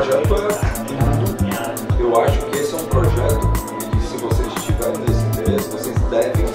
projeto é lindo. Eu acho que esse é um projeto que, se vocês tiverem esse interesse, vocês devem